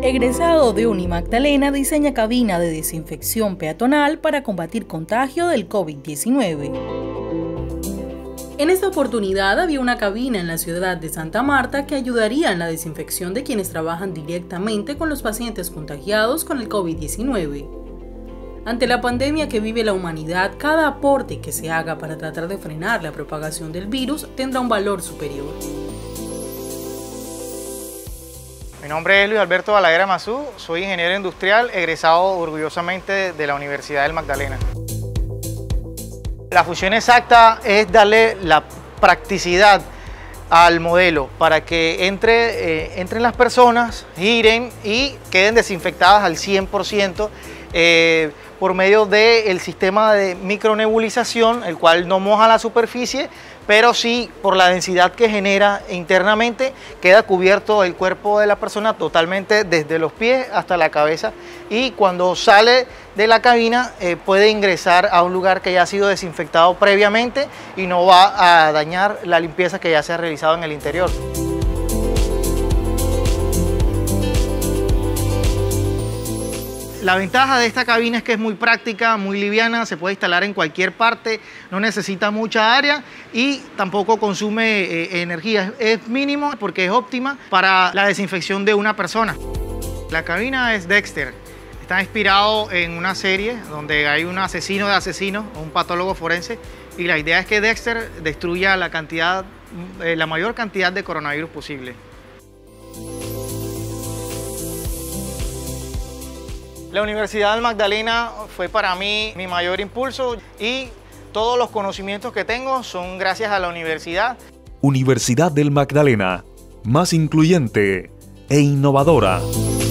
Egresado de Unimagdalena diseña cabina de desinfección peatonal para combatir contagio del COVID-19. En esta oportunidad había una cabina en la ciudad de Santa Marta que ayudaría en la desinfección de quienes trabajan directamente con los pacientes contagiados con el COVID-19. Ante la pandemia que vive la humanidad, cada aporte que se haga para tratar de frenar la propagación del virus tendrá un valor superior. Mi nombre es Luis Alberto Balaguer Mazú, soy ingeniero industrial, egresado orgullosamente de la Universidad del Magdalena. La función exacta es darle la practicidad al modelo para que entren las personas, giren y queden desinfectadas al 100%. Por medio del sistema de micronebulización, el cual no moja la superficie, pero sí por la densidad que genera internamente, queda cubierto el cuerpo de la persona totalmente desde los pies hasta la cabeza, y cuando sale de la cabina puede ingresar a un lugar que ya ha sido desinfectado previamente y no va a dañar la limpieza que ya se ha realizado en el interior. La ventaja de esta cabina es que es muy práctica, muy liviana, se puede instalar en cualquier parte, no necesita mucha área y tampoco consume energía. Es mínimo porque es óptima para la desinfección de una persona. La cabina es Dexter. Está inspirado en una serie donde hay un asesino de asesinos, un patólogo forense, y la idea es que Dexter destruya la mayor cantidad de coronavirus posible. La Universidad del Magdalena fue para mí mi mayor impulso y todos los conocimientos que tengo son gracias a la universidad. Universidad del Magdalena, más incluyente e innovadora.